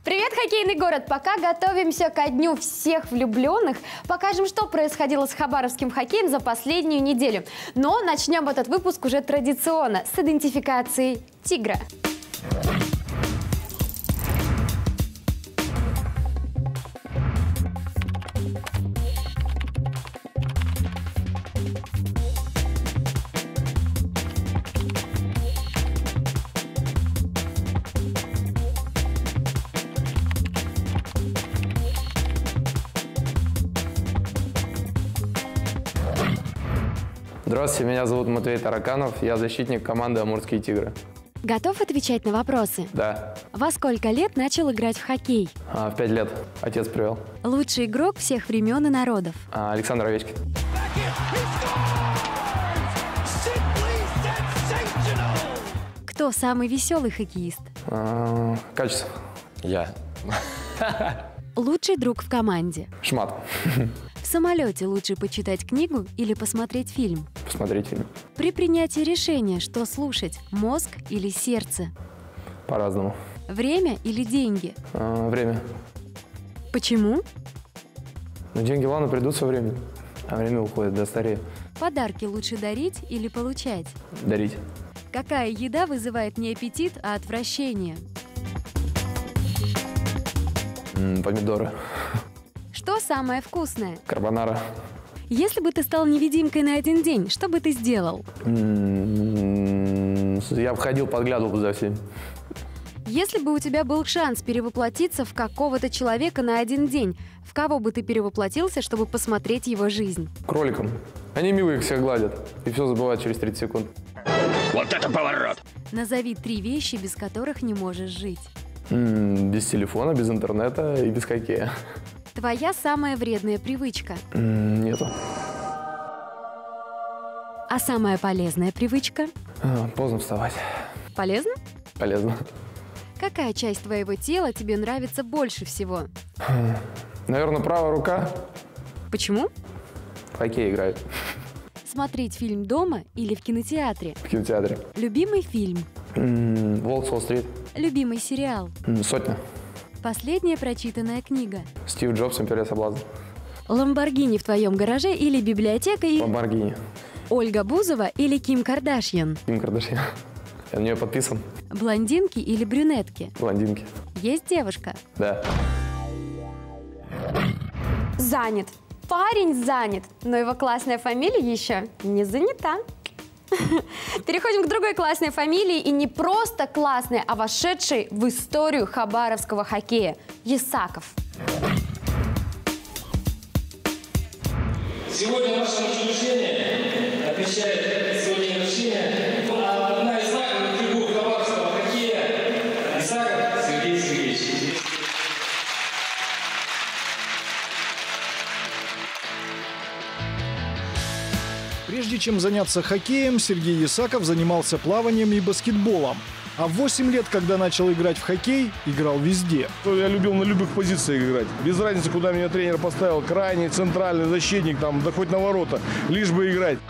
Привет, хоккейный город! Пока готовимся ко дню всех влюбленных, покажем, что происходило с хабаровским хоккеем за последнюю неделю. Но начнем этот выпуск уже традиционно, с идентификацией тигра. Здравствуйте, меня зовут Матвей Тараканов, я защитник команды «Амурские тигры». Готов отвечать на вопросы? Да. Во сколько лет начал играть в хоккей? В 5 лет. Отец привел. Лучший игрок всех времен и народов? Александр Овечкин. Кто самый веселый хоккеист? Качество. Я. Лучший друг в команде? Шмат. В самолете лучше почитать книгу или посмотреть фильм? Посмотреть фильм. При принятии решения, что слушать, мозг или сердце? По-разному. Время или деньги? Время. Почему? Ну, деньги, ладно, придут со временем. А время уходит, до старею. Подарки лучше дарить или получать? Дарить. Какая еда вызывает не аппетит, а отвращение? Помидоры. Что самое вкусное? Карбонара. Если бы ты стал невидимкой на один день, что бы ты сделал? Я бы ходил, подглядывал бы за всеми. Если бы у тебя был шанс перевоплотиться в какого-то человека на один день, в кого бы ты перевоплотился, чтобы посмотреть его жизнь? Кроликом. Они милые, их всех гладят. И все забывают через 30 секунд. Вот это поворот! Назови 3 вещи, без которых не можешь жить. Без телефона, без интернета и без хоккея. Твоя самая вредная привычка? Нету. А самая полезная привычка? Поздно вставать. Полезно? Полезно. Какая часть твоего тела тебе нравится больше всего? Наверное, правая рука. Почему? В хоккей играет. Смотреть фильм дома или в кинотеатре? В кинотеатре. Любимый фильм? «Волк с Уолл-стрит». Любимый сериал? «Сотня». Последняя прочитанная книга? Стив Джобс, «Империя соблазна». Ламборгини в твоем гараже или библиотека? Ламборгини. Ольга Бузова или Ким Кардашьян? Ким Кардашьян. Я на нее подписан. Блондинки или брюнетки? Блондинки. Есть девушка? Да. Занят. Парень занят, но его классная фамилия еще не занята. Переходим к другой классной фамилии, и не просто классной, а вошедшей в историю хабаровского хоккея – Ясаков. Сегодня наше учреждение отмечает свой день рождения. Одна из знаковых фигур хабаровского хоккея – Ясаков Сергей Сергеевич. Прежде чем заняться хоккеем, Сергей Ясаков занимался плаванием и баскетболом. А в 8 лет, когда начал играть в хоккей, играл везде. Я любил на любых позициях играть. Без разницы, куда меня тренер поставил. Крайний, центральный, защитник, там, да хоть на ворота. Лишь бы играть.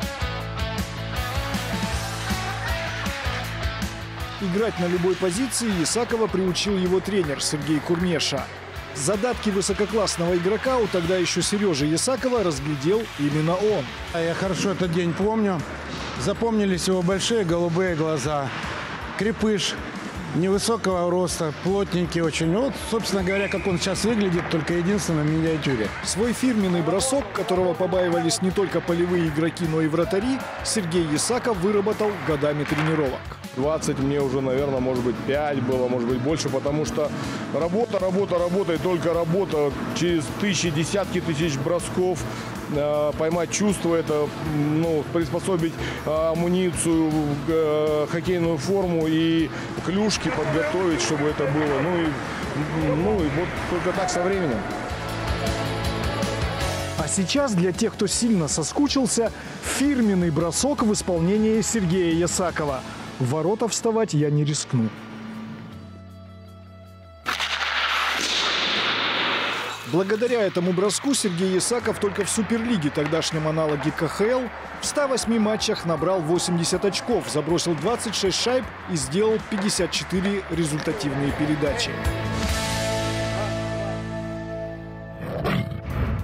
Играть на любой позиции Ясакова приучил его тренер Сергей Курнеша. Задатки высококлассного игрока у тогда еще Сережи Ясакова разглядел именно он. Я хорошо этот день помню. Запомнились его большие голубые глаза. Крепыш, невысокого роста, плотненький очень. Вот, собственно говоря, как он сейчас выглядит, только единственное в миниатюре. Свой фирменный бросок, которого побаивались не только полевые игроки, но и вратари, Сергей Ясаков выработал годами тренировок. 20 мне уже, наверное, может быть, 5 было, может быть, больше, потому что работа и только работа. Через тысячи, десятки тысяч бросков, поймать чувство это, приспособить амуницию, хоккейную форму и клюшки подготовить, чтобы это было. И вот только так со временем. А сейчас для тех, кто сильно соскучился, фирменный бросок в исполнении Сергея Ясакова. В ворота вставать я не рискну. Благодаря этому броску Сергей Ясаков только в Суперлиге, тогдашнем аналоге КХЛ, в 108 матчах набрал 80 очков, забросил 26 шайб и сделал 54 результативные передачи.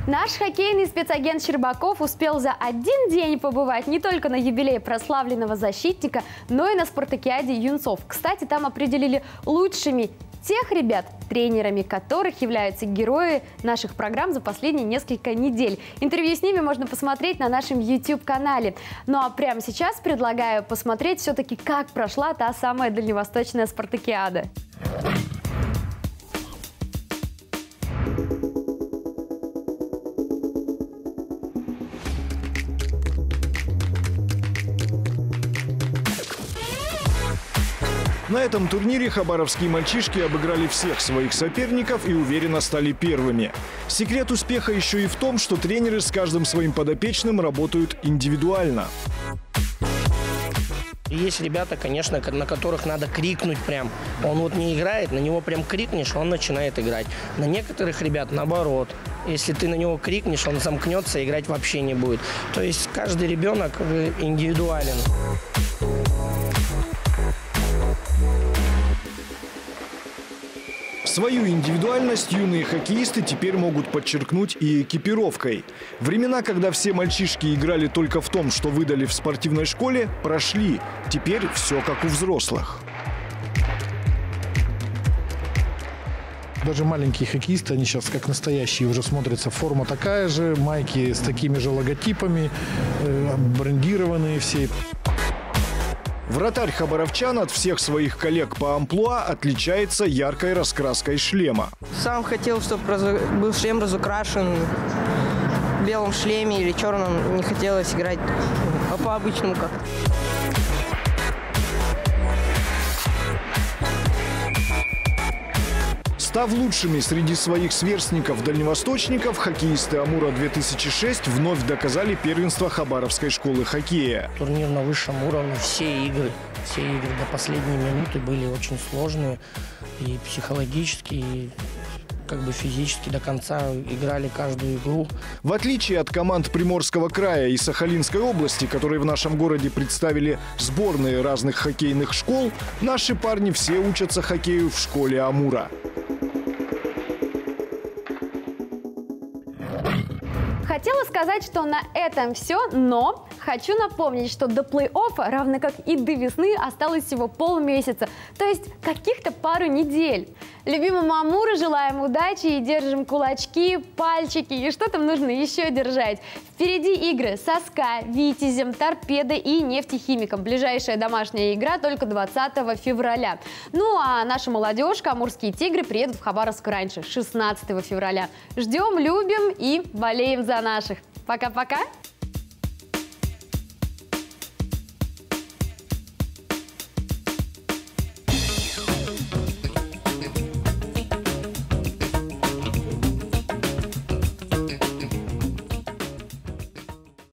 Наш хоккейный спецагент Щербаков успел за один день побывать не только на юбилее прославленного защитника, но и на спартакиаде юнцов. Кстати, там определили лучшими тех ребят, тренерами которых являются герои наших программ за последние несколько недель. Интервью с ними можно посмотреть на нашем YouTube-канале. Ну а прямо сейчас предлагаю посмотреть все-таки, как прошла та самая дальневосточная спартакиада. На этом турнире хабаровские мальчишки обыграли всех своих соперников и уверенно стали первыми. Секрет успеха еще и в том, что тренеры с каждым своим подопечным работают индивидуально. Есть ребята, конечно, на которых надо крикнуть прям. Он вот не играет, на него прям крикнешь, он начинает играть. На некоторых ребят наоборот. Если ты на него крикнешь, он замкнется, играть вообще не будет. То есть каждый ребенок индивидуален. Свою индивидуальность юные хоккеисты теперь могут подчеркнуть и экипировкой. Времена, когда все мальчишки играли только в том, что выдали в спортивной школе, прошли. Теперь все как у взрослых. Даже маленькие хоккеисты, они сейчас как настоящие уже смотрятся. Форма такая же, майки с такими же логотипами, брендированные все. Вратарь хабаровчан от всех своих коллег по амплуа отличается яркой раскраской шлема. Сам хотел, чтобы был шлем разукрашен в белом шлеме или черном. Не хотелось играть по-обычному как. Став лучшими среди своих сверстников-дальневосточников, хоккеисты Амура-2006 вновь доказали первенство Хабаровской школы хоккея. Турнир на высшем уровне, все игры до последней минуты были очень сложные. И психологически, и как бы физически до конца играли каждую игру. В отличие от команд Приморского края и Сахалинской области, которые в нашем городе представили сборные разных хоккейных школ, наши парни все учатся хоккею в школе Амура. Хотела сказать, что на этом все, но хочу напомнить, что до плей-оффа, равно как и до весны, осталось всего полмесяца, то есть каких-то пару недель. Любимому Амуру желаем удачи и держим кулачки, пальчики и что там нужно еще держать. Впереди игры со СКА, Витязем, Торпедо и Нефтехимиком. Ближайшая домашняя игра только 20 февраля. Ну а наша молодежка, амурские тигры, приедут в Хабаровск раньше, 16 февраля. Ждем, любим и болеем за наших. Пока-пока!